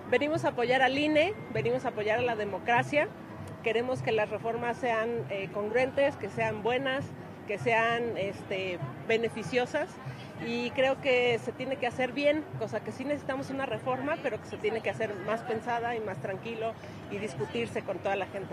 Venimos a apoyar al INE, venimos a apoyar a la democracia, queremos que las reformas sean congruentes, que sean buenas, que sean beneficiosas, y creo que se tiene que hacer bien, cosa que sí necesitamos una reforma, pero que se tiene que hacer más pensada y más tranquilo y discutirse con toda la gente.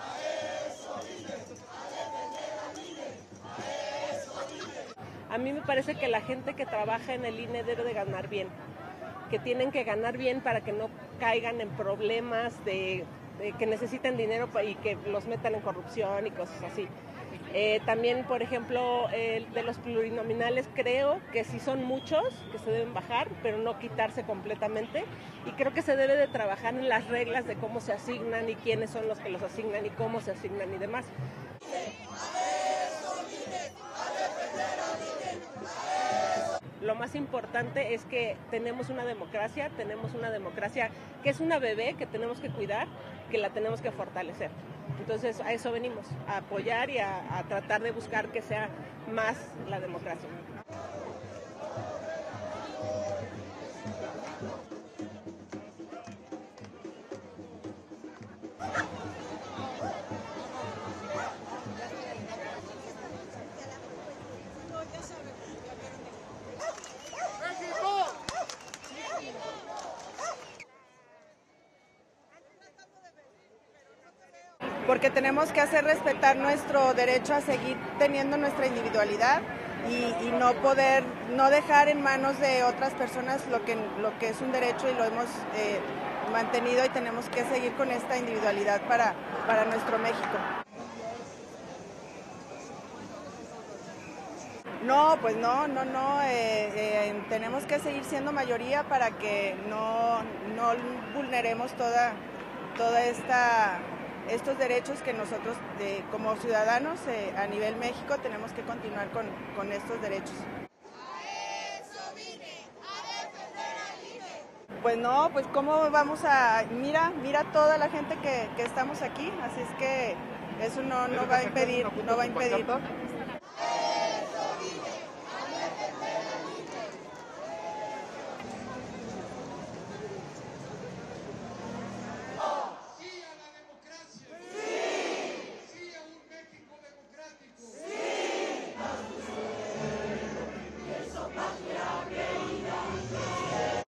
A mí me parece que la gente que trabaja en el INE debe de ganar bien, que tienen que ganar bien para que no caigan en problemas de que necesiten dinero y que los metan en corrupción y cosas así. También, por ejemplo, de los plurinominales creo que sí son muchos, que se deben bajar, pero no quitarse completamente. Y creo que se debe de trabajar en las reglas de cómo se asignan y quiénes son los que los asignan y cómo se asignan y demás. Lo más importante es que tenemos una democracia que es una bebé que tenemos que cuidar, que la tenemos que fortalecer. Entonces a eso venimos, a apoyar y a tratar de buscar que sea más la democracia. Porque tenemos que hacer respetar nuestro derecho a seguir teniendo nuestra individualidad y no dejar en manos de otras personas lo que es un derecho, y lo hemos mantenido, y tenemos que seguir con esta individualidad para nuestro México. No, pues no, tenemos que seguir siendo mayoría para que no vulneremos estos derechos que nosotros como ciudadanos a nivel México tenemos que continuar con estos derechos. A eso vine, a defender al INE. Pues no, pues cómo vamos a... Mira toda la gente que estamos aquí, así es que eso no va a impedir.